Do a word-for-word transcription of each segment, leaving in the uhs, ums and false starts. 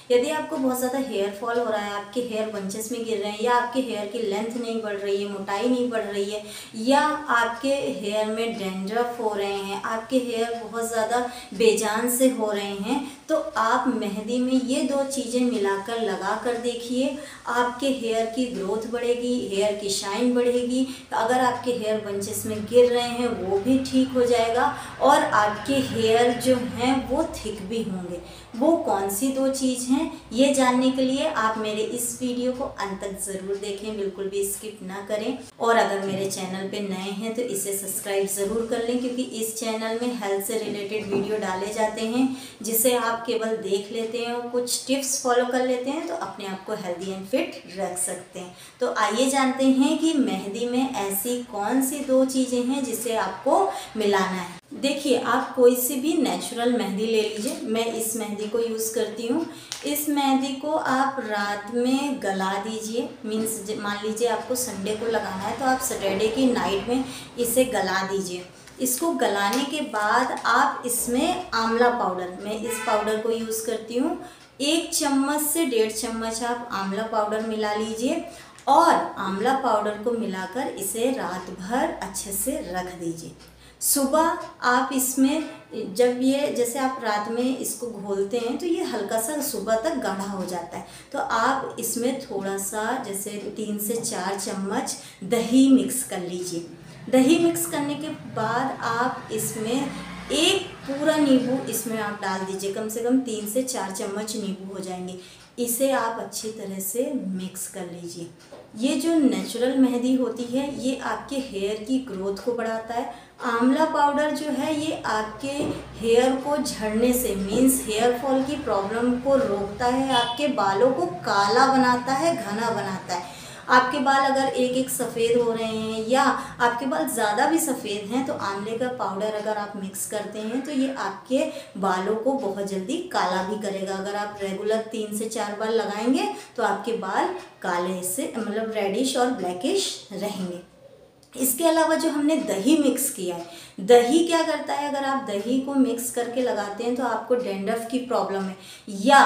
यदि आपको बहुत ज़्यादा हेयर फॉल हो रहा है, आपके हेयर बंचेस में गिर रहे हैं, या आपके हेयर की लेंथ नहीं बढ़ रही है, मोटाई नहीं बढ़ रही है, या आपके हेयर में डैंड्रफ हो रहे हैं, आपके हेयर बहुत ज़्यादा बेजान से हो रहे हैं, तो आप मेहंदी में ये दो चीज़ें मिलाकर लगा कर देखिए। आपके हेयर की ग्रोथ बढ़ेगी, हेयर की शाइन बढ़ेगी, अगर आपके हेयर बंचेस में गिर रहे हैं वो भी ठीक हो जाएगा, और आपके हेयर जो हैं वो थिक भी होंगे। वो कौन सी दो चीज़ हैं, ये जानने के लिए आप मेरे इस वीडियो को अंत तक ज़रूर देखें, बिल्कुल भी स्किप ना करें। और अगर मेरे चैनल पे नए हैं तो इसे सब्सक्राइब ज़रूर कर लें, क्योंकि इस चैनल में हेल्थ से रिलेटेड वीडियो डाले जाते हैं, जिसे आप केवल देख लेते हैं और कुछ टिप्स फॉलो कर लेते हैं तो अपने आप को हेल्दी एंड फिट रख सकते हैं। तो आइए जानते हैं कि मेहंदी में ऐसी कौन सी दो चीज़ें हैं जिसे आपको मिलाना है। देखिए, आप कोई सी भी नेचुरल मेहंदी ले लीजिए। मैं इस मेहंदी को यूज़ करती हूँ। इस मेहंदी को आप रात में गला दीजिए। मीन्स मान लीजिए आपको संडे को लगाना है तो आप सैटरडे की नाइट में इसे गला दीजिए। इसको गलाने के बाद आप इसमें आंवला पाउडर, मैं इस पाउडर को यूज़ करती हूँ, एक चम्मच से डेढ़ चम्मच आप आंवला पाउडर मिला लीजिए, और आंवला पाउडर को मिलाकर इसे रात भर अच्छे से रख दीजिए। सुबह आप इसमें, जब ये जैसे आप रात में इसको घोलते हैं तो ये हल्का सा सुबह तक गाढ़ा हो जाता है, तो आप इसमें थोड़ा सा जैसे तीन से चार चम्मच दही मिक्स कर लीजिए। दही मिक्स करने के बाद आप इसमें एक पूरा नींबू इसमें आप डाल दीजिए। कम से कम तीन से चार चम्मच नींबू हो जाएंगे। इसे आप अच्छी तरह से मिक्स कर लीजिए। ये जो नेचुरल मेहंदी होती है ये आपके हेयर की ग्रोथ को बढ़ाता है। आंवला पाउडर जो है ये आपके हेयर को झड़ने से, मीन्स हेयर फॉल की प्रॉब्लम को रोकता है, आपके बालों को काला बनाता है, घना बनाता है। आपके बाल अगर एक एक सफ़ेद हो रहे हैं या आपके बाल ज़्यादा भी सफ़ेद हैं तो आंवले का पाउडर अगर आप मिक्स करते हैं तो ये आपके बालों को बहुत जल्दी काला भी करेगा। अगर आप रेगुलर तीन से चार बार लगाएंगे तो आपके बाल काले से मतलब रेडिश और ब्लैकिश रहेंगे। इसके अलावा जो हमने दही मिक्स किया है, दही क्या करता है, अगर आप दही को मिक्स करके लगाते हैं तो आपको डैंड्रफ की प्रॉब्लम है, या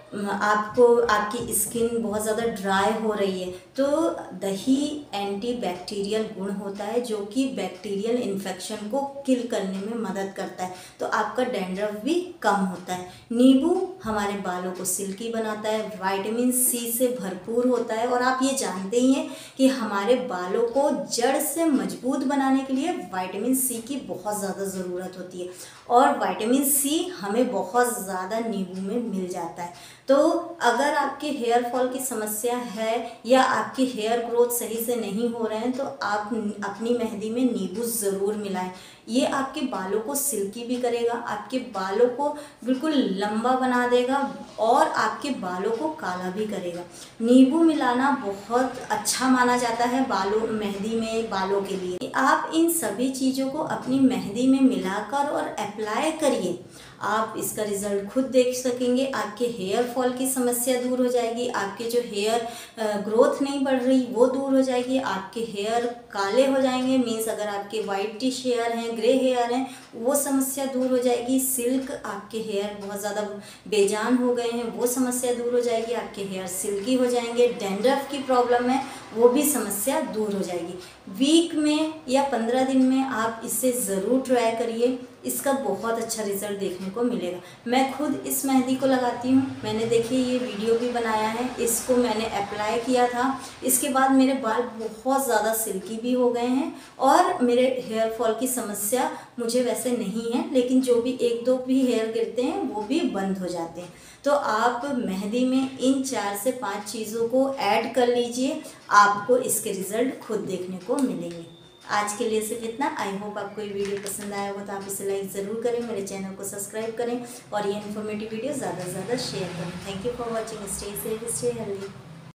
आपको आपकी स्किन बहुत ज़्यादा ड्राई हो रही है, तो दही एंटी बैक्टीरियल गुण होता है जो कि बैक्टीरियल इन्फेक्शन को किल करने में मदद करता है, तो आपका डैंड्रफ भी कम होता है। नींबू हमारे बालों को सिल्की बनाता है, विटामिन सी से भरपूर होता है, और आप ये जानते ही हैं कि हमारे बालों को जड़ से मजबूत बनाने के लिए विटामिन सी की बहुत ज़्यादा ज़रूरत होती है, और विटामिन सी हमें बहुत ज़्यादा नींबू में मिल जाता है। तो अगर आपके हेयर फॉल की समस्या है या आपके हेयर ग्रोथ सही से नहीं हो रहे हैं तो आप अपनी मेहंदी में नींबू ज़रूर मिलाएं। ये आपके बालों को सिल्की भी करेगा, आपके बालों को बिल्कुल लंबा बना देगा, और आपके बालों को काला भी करेगा। नींबू मिलाना बहुत अच्छा माना जाता है बालों मेहंदी में बालों के लिए। आप इन सभी चीज़ों को अपनी मेहंदी में मिलाकर और अप्लाई करिए, आप इसका रिज़ल्ट खुद देख सकेंगे। आपके हेयर फॉल की समस्या दूर हो जाएगी, आपके जो हेयर ग्रोथ नहीं बढ़ रही वो दूर हो जाएगी, आपके हेयर काले हो जाएंगे, मीन्स अगर आपके वाइटिश हेयर हैं, ग्रे हेयर हैं, वो समस्या दूर हो जाएगी। सिल्क, आपके हेयर बहुत ज़्यादा बेजान हो गए हैं, वो समस्या दूर हो जाएगी, आपके हेयर सिल्की हो जाएंगे। डैंड्रफ की प्रॉब्लम है वो भी समस्या दूर हो जाएगी। वीक में या पंद्रह दिन में आप इसे ज़रूर ट्राई करिए, इसका बहुत अच्छा रिज़ल्ट देखने को मिलेगा। मैं खुद इस मेहंदी को लगाती हूँ, मैंने देखिए ये वीडियो भी बनाया है, इसको मैंने अप्लाई किया था, इसके बाद मेरे बाल बहुत ज़्यादा सिल्की भी हो गए हैं, और मेरे हेयर फॉल की समस्या मुझे वैसे नहीं है, लेकिन जो भी एक दो भी हेयर गिरते हैं वो भी बंद हो जाते हैं। तो आप मेहंदी में इन चार से पाँच चीज़ों को ऐड कर लीजिए, आपको इसके रिज़ल्ट खुद देखने को मिलेंगे। आज के लिए सिर्फ इतना। आई होप आपको ये वीडियो पसंद आया हो तो आप इसे लाइक ज़रूर करें, मेरे चैनल को सब्सक्राइब करें, और ये इन्फॉर्मेटिव वीडियो ज़्यादा से ज़्यादा शेयर करें। Thank you for watching. Stay safe, stay healthy.